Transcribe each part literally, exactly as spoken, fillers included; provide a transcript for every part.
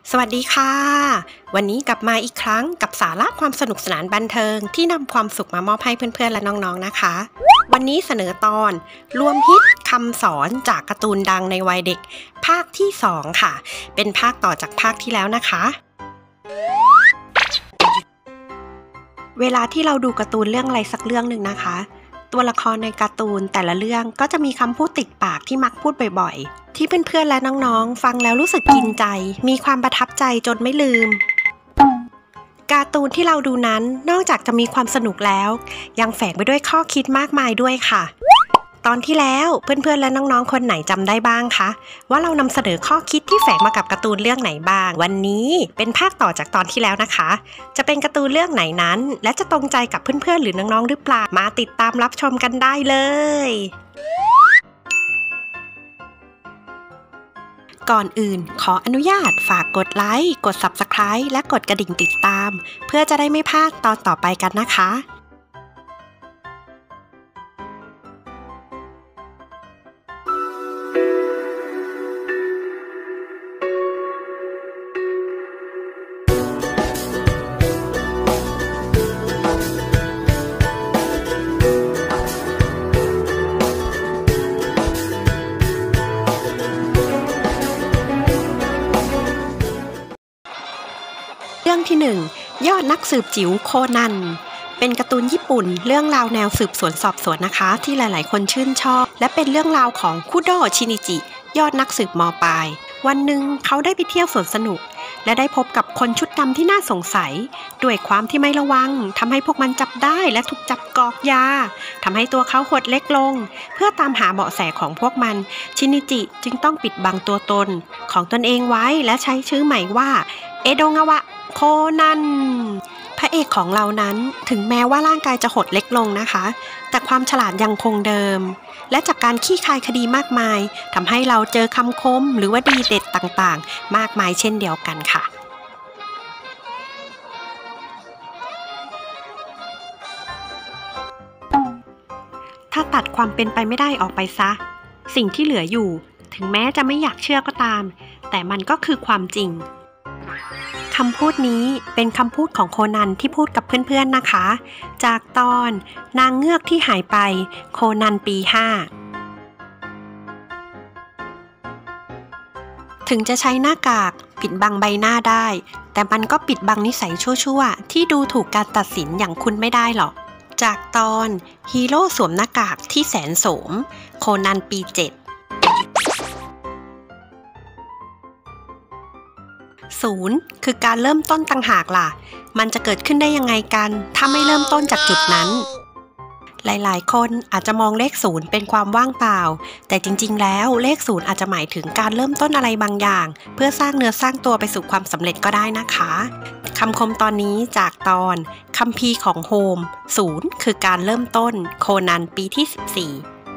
สวัสดีค่ะวันนี้กลับมาอีกครั้งกับสาระความสนุกสนานบันเทิงที่นำความสุขมามอบให้เพื่อนๆและน้องๆนะคะวันนี้เสนอตอนรวมฮิตคำสอนจากการ์ตูนดังในวัยเด็กภาคที่สองค่ะเป็นภาคต่อจากภาคที่แล้วนะคะเวลาที่เราดูการ์ตูนเรื่องอะไรสักเรื่องหนึ่งนะคะตัวละครในการ์ตูนแต่ละเรื่องก็จะมีคำพูดติดปากที่มักพูดบ่อยๆที่เพื่อนๆและน้องๆฟังแล้วรู้สึกกินใจมีความประทับใจจนไม่ลืมการ์ตูนที่เราดูนั้นนอกจากจะมีความสนุกแล้วยังแฝงไปด้วยข้อคิดมากมายด้วยค่ะตอนที่แล้วเพื่อนๆและน้องๆคนไหนจำได้บ้างคะว่าเรานำเสนอข้อคิดที่แฝงมากับการ์ตูนเรื่องไหนบ้างวันนี้เป็นภาคต่อจากตอนที่แล้วนะคะจะเป็นการ์ตูนเรื่องไหนนั้นและจะตรงใจกับเพื่อนๆหรือน้องๆหรือเปล่ามาติดตามรับชมกันได้เลยก่อนอื่นขออนุญาตฝากกดไลค์กด ซับสไครบ์ และกดกระดิ่งติดตามเพื่อจะได้ไม่พลาดตอนต่อไปกันนะคะเรื่องที่หนึ่งยอดนักสืบจิ๋วโคนันเป็นการ์ตูนญี่ปุ่นเรื่องราวแนวสืบสวนสอบสวนนะคะที่หลายๆคนชื่นชอบและเป็นเรื่องราวของคุโดชินิจิยอดนักสืบม.ปลายวันหนึ่งเขาได้ไปเที่ยวสวนสนุกและได้พบกับคนชุดดำที่น่าสงสัยด้วยความที่ไม่ระวังทำให้พวกมันจับได้และถูกจับกอกยาทำให้ตัวเขาหดเล็กลงเพื่อตามหาเบาะแสของพวกมันชินิจิจึงต้องปิดบังตัวตนของตนเองไว้และใช้ชื่อใหม่ว่าเอโดงาวะโคนันพระเอกของเรานั้นถึงแม้ว่าร่างกายจะหดเล็กลงนะคะแต่ความฉลาดยังคงเดิมและจากการขี้คายคดีมากมายทำให้เราเจอคำคมหรือว่าดีเด็ดต่างๆมากมายเช่นเดียวกันค่ะถ้าตัดความเป็นไปไม่ได้ออกไปซะสิ่งที่เหลืออยู่ถึงแม้จะไม่อยากเชื่อก็ตามแต่มันก็คือความจริงคำพูดนี้เป็นคำพูดของโคนันที่พูดกับเพื่อนๆนะคะจากตอนนางเงือกที่หายไปโคนันปีห้าถึงจะใช้หน้ากากปิดบังใบหน้าได้แต่มันก็ปิดบังนิสัยชั่วๆที่ดูถูกการตัดสินอย่างคุณไม่ได้หรอกจากตอนฮีโร่สวมหน้ากากที่แสนโสมโคนันปีเจ็ดศูนย์คือการเริ่มต้นต่างหากล่ะมันจะเกิดขึ้นได้ยังไงกันถ้าไม่เริ่มต้นจากจุดนั้นหลายๆคนอาจจะมองเลขศูนย์เป็นความว่างเปล่าแต่จริงๆแล้วเลขศูนย์อาจจะหมายถึงการเริ่มต้นอะไรบางอย่างเพื่อสร้างเนื้อสร้างตัวไปสู่ความสำเร็จก็ได้นะคะคำคมตอนนี้จากตอนคัมภีร์ของโฮมศูนย์คือการเริ่มต้นโคนันปีที่สิบสี่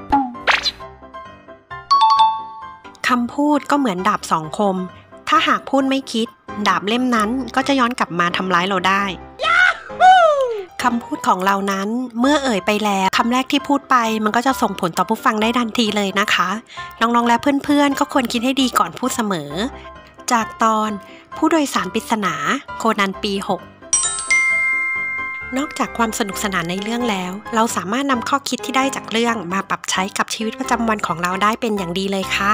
คำพูดก็เหมือนดาบสองคมถ้าหากพูดไม่คิดดาบเล่มนั้นก็จะย้อนกลับมาทำร้ายเราได้คำพูดของเรานั้นเมื่อเอ่ยไปแล้วคำแรกที่พูดไปมันก็จะส่งผลต่อผู้ฟังได้ทันทีเลยนะคะน้องๆและเพื่อนๆก็ควรคิดให้ดีก่อนพูดเสมอจากตอนผู้โดยสารปริศนาโคนันปีหกนอกจากความสนุกสนานในเรื่องแล้วเราสามารถนำข้อคิดที่ได้จากเรื่องมาปรับใช้กับชีวิตประจำวันของเราได้เป็นอย่างดีเลยค่ะ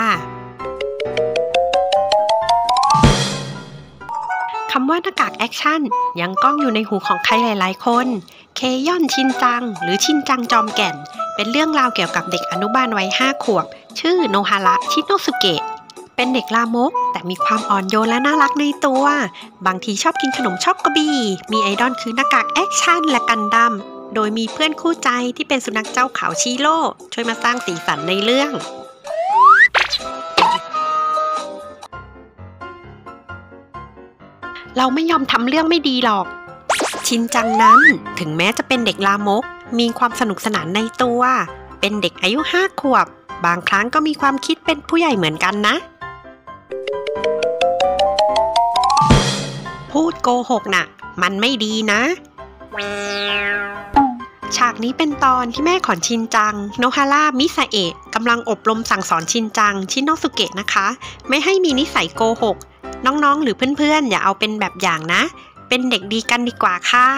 คำว่าหน้ากากแอคชั่นยังก้องอยู่ในหูของใครหลายๆคนเคยอนชินจังหรือชินจังจอมแก่นเป็นเรื่องราวเกี่ยวกับเด็กอนุบาลวัยห้าขวบชื่อโนฮาระชิโนสุเกะเป็นเด็กลามกแต่มีความอ่อนโยนและน่ารักในตัวบางทีชอบกินขนมช็อกโกบีมีไอดอลคือหน้ากากแอคชั่นและกันดั้มโดยมีเพื่อนคู่ใจที่เป็นสุนัขเจ้าขาวชิโร่ช่วยมาสร้างสีสันในเรื่องเราไม่ยอมทำเรื่องไม่ดีหรอกชินจังนั้นถึงแม้จะเป็นเด็กลามกมีความสนุกสนานในตัวเป็นเด็กอายุห้าขวบบางครั้งก็มีความคิดเป็นผู้ใหญ่เหมือนกันนะพูดโกหกน่ะมันไม่ดีนะฉากนี้เป็นตอนที่แม่ของชินจังโนฮาระมิซาเอะกำลังอบรมสั่งสอนชินจังชิโนสุเกะนะคะไม่ให้มีนิสัยโกหกน้องๆหรือเพื่อนๆอย่าเอาเป็นแบบอย่างนะเป็นเด็กดีกันดีกว่าค่ะ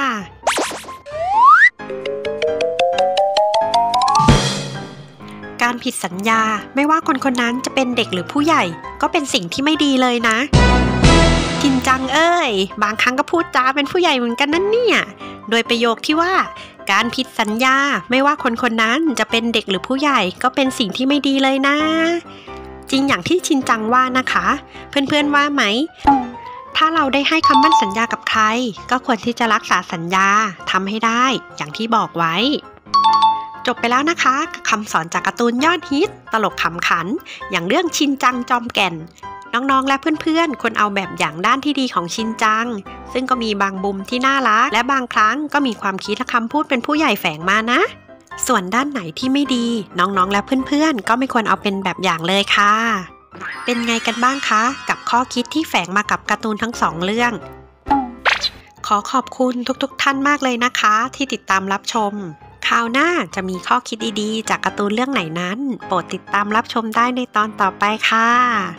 การผิดสัญญาไม่ว่าคนคนนั้นจะเป็นเด็กหรือผู้ใหญ่ก็เป็นสิ่งที่ไม่ดีเลยนะชินจังเอ้ยบางครั้งก็พูดจาเป็นผู้ใหญ่เหมือนกันนั่นเนี่ยโดยประโยคที่ว่าการผิดสัญญาไม่ว่าคนคนนั้นจะเป็นเด็กหรือผู้ใหญ่ก็เป็นสิ่งที่ไม่ดีเลยนะจริงอย่างที่ชินจังว่านะคะเพื่อนๆว่าไหมถ้าเราได้ให้คำมั่นสัญญากับใครก็ควรที่จะรักษาสัญญาทำให้ได้อย่างที่บอกไว้จบไปแล้วนะคะกับคำสอนจากการ์ตูนยอดฮิตตลกขำขันอย่างเรื่องชินจังจอมแก่นน้องๆและเพื่อนๆควรเอาแบบอย่างด้านที่ดีของชินจังซึ่งก็มีบางมุมที่น่ารักและบางครั้งก็มีความคิดและคำพูดเป็นผู้ใหญ่แฝงมานะส่วนด้านไหนที่ไม่ดีน้องๆและเพื่อนๆก็ไม่ควรเอาเป็นแบบอย่างเลยค่ะเป็นไงกันบ้างคะกับข้อคิดที่แฝงมากับการ์ตูนทั้งสองเรื่องขอขอบคุณทุกๆท่านมากเลยนะคะที่ติดตามรับชมคราวหน้าจะมีข้อคิดดีๆจากการ์ตูนเรื่องไหนนั้นโปรดติดตามรับชมได้ในตอนต่อไปค่ะ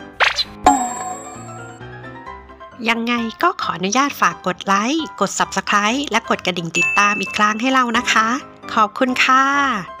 ยังไงก็ขออนุญาตฝากกดไลค์กด ซับสไครบ์ และกดกระดิ่งติดตามอีกครั้งให้เรานะคะขอบคุณค่ะ